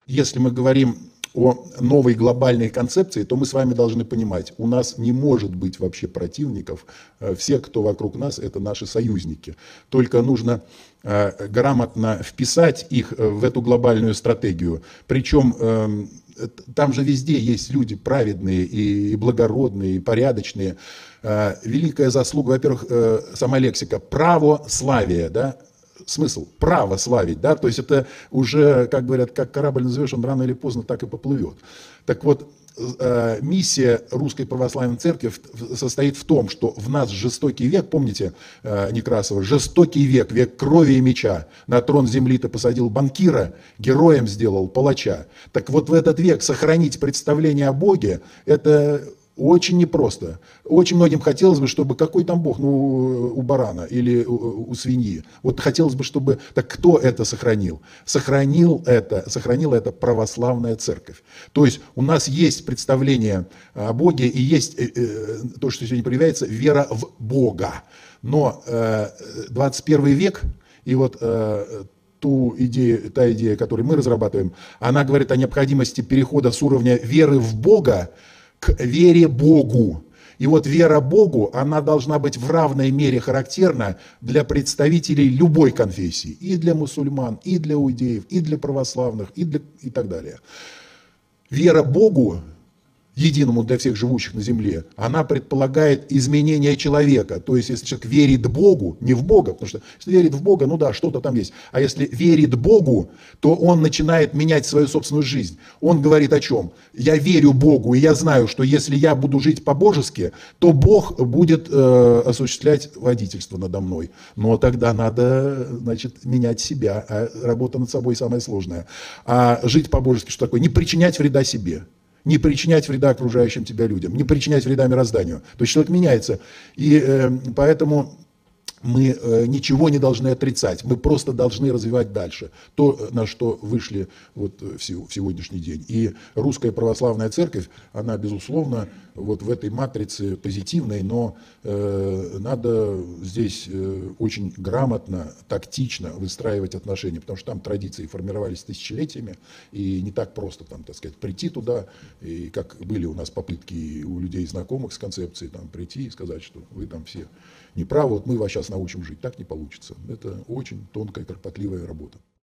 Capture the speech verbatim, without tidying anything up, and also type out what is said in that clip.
Если мы говорим о новой глобальной концепции, то мы с вами должны понимать, у нас не может быть вообще противников. Все, кто вокруг нас, это наши союзники. Только нужно э, грамотно вписать их в эту глобальную стратегию. Причем э, там же везде есть люди праведные и благородные, и порядочные. Э, великая заслуга, во-первых, э, сама лексика «православие», да? Смысл право славить, да, то есть это уже, как говорят, как корабль назовешь, он рано или поздно так и поплывет. Так вот, э, миссия Русской Православной Церкви состоит в том, что в нас жестокий век, помните э, Некрасова, жестокий век, век крови и меча, на трон земли ты посадил банкира, героем сделал палача. Так вот в этот век сохранить представление о Боге, это очень непросто. Очень многим хотелось бы, чтобы какой там Бог, ну, у барана или у, у свиньи. Вот хотелось бы, чтобы... Так кто это сохранил? Сохранил это, сохранила это православная церковь. То есть у нас есть представление о Боге и есть э, э, то, что сегодня проявляется, вера в Бога. Но э, двадцать первый век и вот... Э, ту идею, та идея, которую мы разрабатываем, она говорит о необходимости перехода с уровня веры в Бога к вере Богу. И вот вера Богу, она должна быть в равной мере характерна для представителей любой конфессии. И для мусульман, и для иудеев, и для православных, и, для, и так далее. Вера Богу, единому для всех живущих на земле, она предполагает изменение человека. То есть, если человек верит Богу, не в Бога, потому что если верит в Бога, ну да, что-то там есть. А если верит Богу, то он начинает менять свою собственную жизнь. Он говорит о чем? Я верю Богу, и я знаю, что если я буду жить по-божески, то Бог будет э, осуществлять водительство надо мной. Но тогда надо, значит, менять себя. А работа над собой самая сложная. А жить по-божески что такое? Не причинять вреда себе. Не причинять вреда окружающим тебя людям, не причинять вреда мирозданию. То есть человек меняется. И э, поэтому мы э, ничего не должны отрицать, мы просто должны развивать дальше то, на что вышли вот в, в сегодняшний день. И Русская Православная Церковь, она, безусловно, вот в этой матрице позитивной, но э, надо здесь э, очень грамотно, тактично выстраивать отношения, потому что там традиции формировались тысячелетиями, и не так просто там, так сказать, прийти туда, и как были у нас попытки у людей знакомых с концепцией, там, прийти и сказать, что вы там все неправы, вот мы вас сейчас научим жить. Так не получится. Это очень тонкая, кропотливая работа.